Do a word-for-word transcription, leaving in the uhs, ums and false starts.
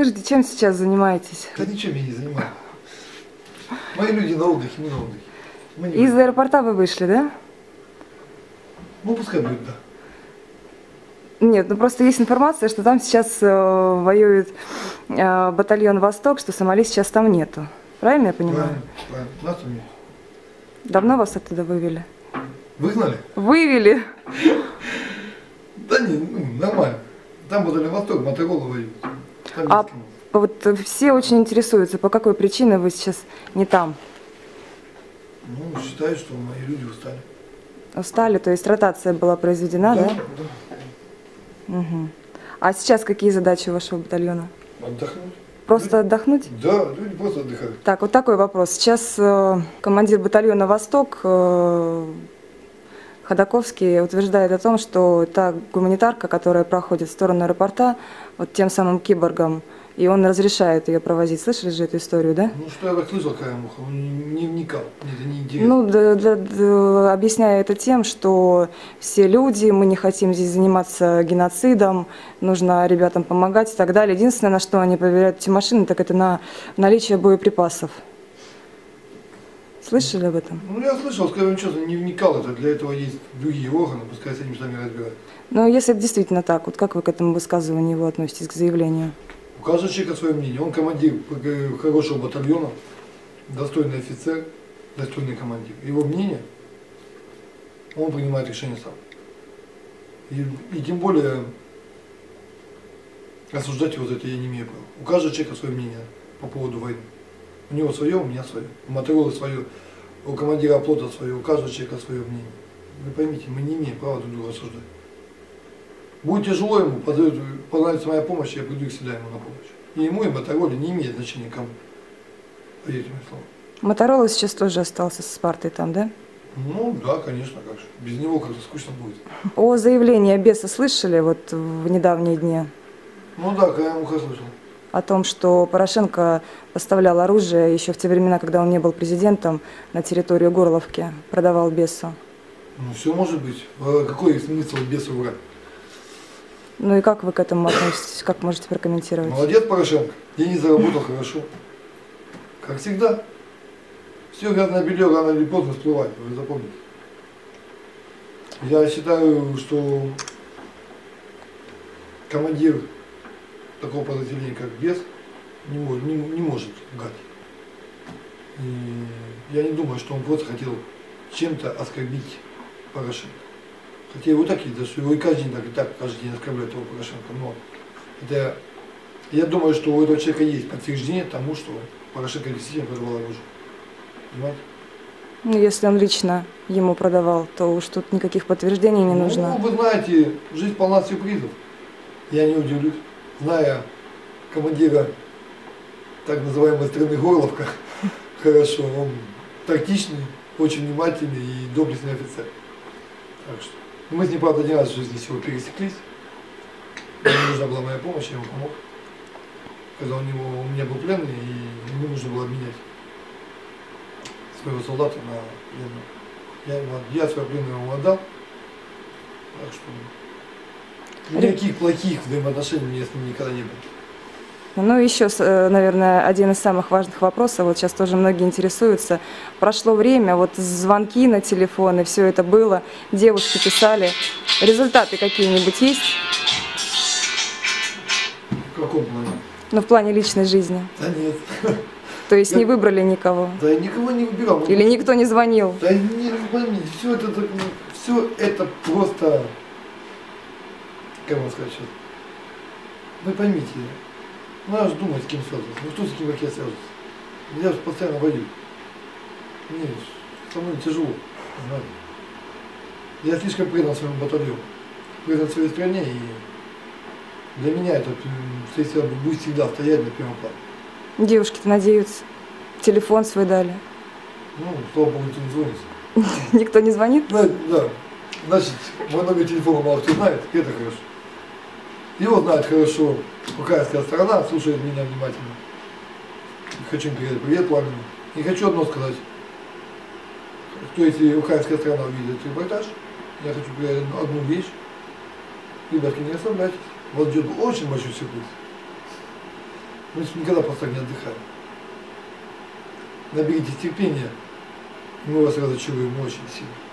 Расскажите, чем сейчас занимаетесь? Да ничем я не занимаюсь. Мои люди на отдыхе, мы на отдыхе. Мы не Из будем. аэропорта вы вышли, да? Ну, пускай будет, да. Нет, ну просто есть информация, что там сейчас э, воюет э, батальон «Восток», что Сомали сейчас там нету. Правильно я понимаю? Правильно, правильно. Нас там нет. Давно вас оттуда вывели? Выгнали? Вывели! Да не, ну, нормально. Там батальон «Восток», Моторола воюет. Там А есть кому. вот все очень интересуются, по какой причине вы сейчас не там? Ну, считаю, что мои люди устали. Устали, то есть ротация была произведена, да? Да, да. Угу. А сейчас какие задачи у вашего батальона? Отдохнуть. Просто Люди- отдохнуть? Да, люди просто отдыхают. Так, вот такой вопрос. Сейчас э, командир батальона «Восток» э, Ходаковский утверждает о том, что та гуманитарка, которая проходит в сторону аэропорта, вот тем самым киборгом, и он разрешает ее провозить. Слышали же эту историю, да? Ну, что я так слышал, какая муха, он не вникал, мне это не интересно. Ну, да, да, да, объясняя это тем, что все люди, мы не хотим здесь заниматься геноцидом, нужно ребятам помогать и так далее. Единственное, на что они проверяют эти машины, так это на наличие боеприпасов. Слышали об этом? Ну, я слышал, скажу, он честно, не вникал, это для этого есть другие органы, пускай с этим сами разбирают. Но если это действительно так, вот как вы к этому высказыванию его относитесь, к заявлению? У каждого человека свое мнение. Он командир хорошего батальона, достойный офицер, достойный командир. Его мнение, он принимает решение сам. И, и тем более осуждать его за это я не имею права. У каждого человека свое мнение по поводу войны. У него свое, у меня свое. У Моторолы свое, у командира оплота свое, у каждого человека свое мнение. Вы поймите, мы не имеем права друг друга осуждать. Будет тяжело ему, позовет, понадобится моя помощь, я приду всегда ему на помощь. И ему, и Мотороле не имеет значения кому. Поверьте мне слово. Моторола сейчас тоже остался с Спартой там, да? Ну да, конечно, как же. Без него как-то скучно будет. О заявлении Беса слышали вот в недавние дни? Ну да, когда я ему слышал. О том, что Порошенко поставлял оружие еще в те времена, когда он не был президентом, на территорию Горловки, продавал Бесу. Ну все может быть. А какой смысл бесу врать? Ну и как вы к этому относитесь? Как можете прокомментировать? Молодец Порошенко. Деньги заработал хорошо. Как всегда. Все грязное белье рано или поздно всплывает, вы запомните. Я считаю, что командир такого подразделения, как Бес, не может, не, не может лгать. И я не думаю, что он просто хотел чем-то оскорбить Порошенко. Хотя его так и за что его и каждый день так, и так каждый день оскорбляют его Порошенко. Но это, я думаю, что у этого человека есть подтверждение тому, что Порошенко действительно продавал оружие. Понимаете? Ну, если он лично ему продавал, то уж тут никаких подтверждений не нужно. Ну, вы знаете, жизнь полна сюрпризов. Я не удивлюсь, зная командира так называемой страны Горловка, хорошо, он тактичный, очень внимательный и доблестный офицер. Так что мы с ним, правда, один раз в жизни всего пересеклись. Ему нужна была моя помощь, я ему помог. Когда у него у меня был пленный, и ему нужно было обменять своего солдата на пленного. Я, ему, я свой пленного ему отдал. Так что никаких плохих взаимоотношений у меня с ним никогда не было. Ну, еще, наверное, один из самых важных вопросов, вот сейчас тоже многие интересуются. Прошло время, вот звонки на телефоны, все это было, девушки писали. Результаты какие-нибудь есть? В каком плане? Ну, в плане личной жизни. Да нет. То есть Я- не выбрали никого? Да я никого не выбирал. Или никто не звонил? Да не, ну, поймите, все это, так, ну, все это просто, как вам сказать сейчас, вы поймите, надо же думать, с кем связываться. Ну кто с кем, как я связываюсь? Я же постоянно воюю. Мне со мной тяжело, знаете. Я слишком предан своему батальону, предан своей стране, и для меня этот средство будет всегда стоять на первом плане. Девушки-то надеются. Телефон свой дали. Ну, слава богу, никто не звонит. Никто не звонит? Да, да. Значит, мой номер телефона мало кто знает, и это хорошо. Его знает хорошо украинская сторона, слушает меня внимательно. Хочу им передать привет пламенно. И хочу одно сказать. Что если украинская сторона увидит этот репортаж, я хочу передать одну вещь. Ребятки, не расслабляйтесь. Вас ждет очень большой сюрприз. Мы никогда просто так не отдыхаем. Наберитесь терпения, и мы вас разочаруем очень сильно.